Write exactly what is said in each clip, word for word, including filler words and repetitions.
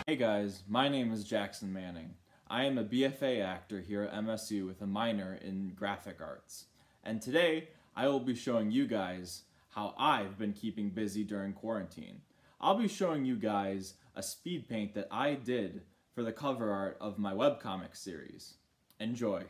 Hey guys, my name is Jackson Manning. I am a B F A actor here at M S U with a minor in graphic arts. And today, I will be showing you guys how I've been keeping busy during quarantine. I'll be showing you guys a speed paint that I did for the cover art of my webcomic series. Enjoy!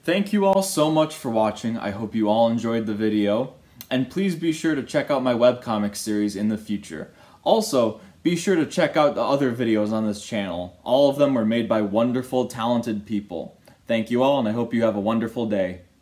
Thank you all so much for watching. I hope you all enjoyed the video. And please be sure to check out my webcomic series in the future. Also, be sure to check out the other videos on this channel. All of them were made by wonderful, talented people. Thank you all, and I hope you have a wonderful day.